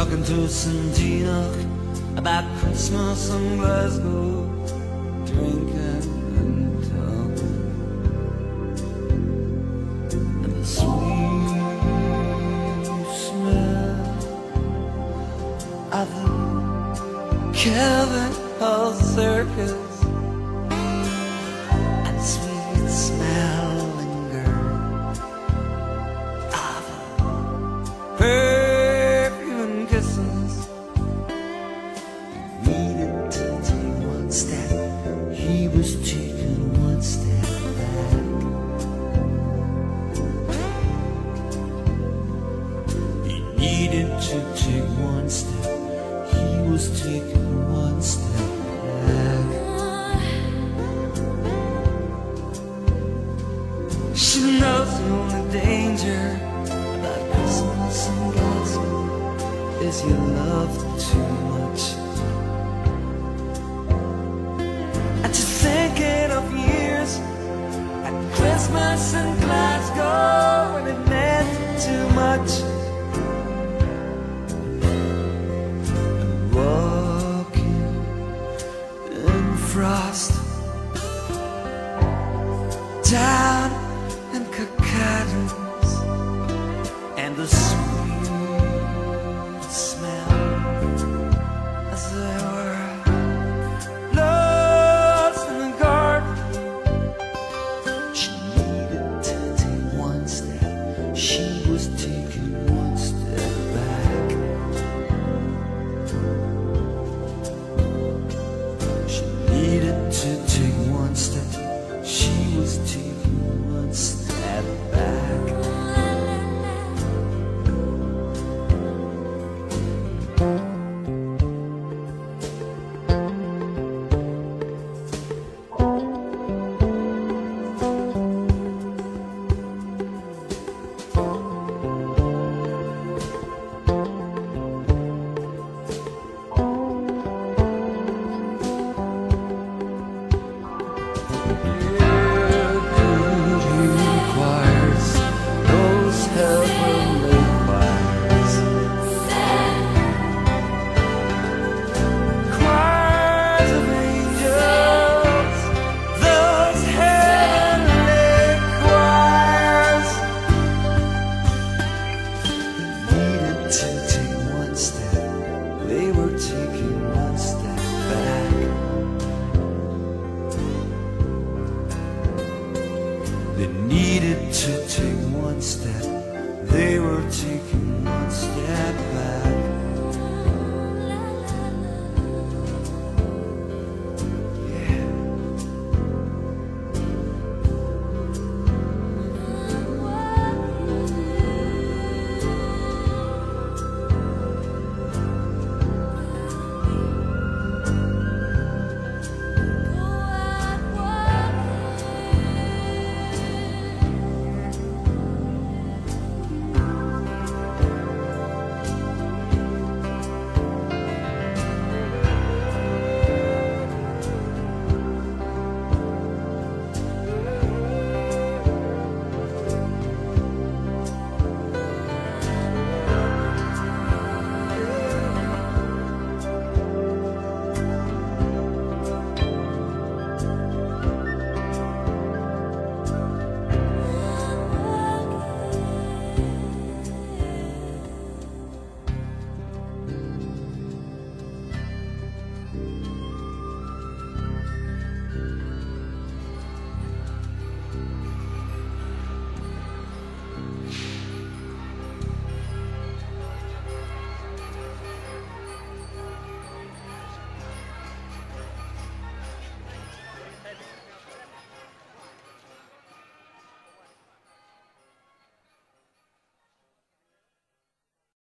talking to Santina about Christmas in Glasgow, drinking and talking, and the sweet smell of the Kevin Hall circus, and the sweet smelling girl of perfume and kisses. He needed to take one step, he was taking one step back. He needed to take one step, he was taking one step back. She knows the only danger about Christmas in Glasgow is you love too much. And she's thinking of years at Christmas in Glasgow when it meant too much. Walking in frost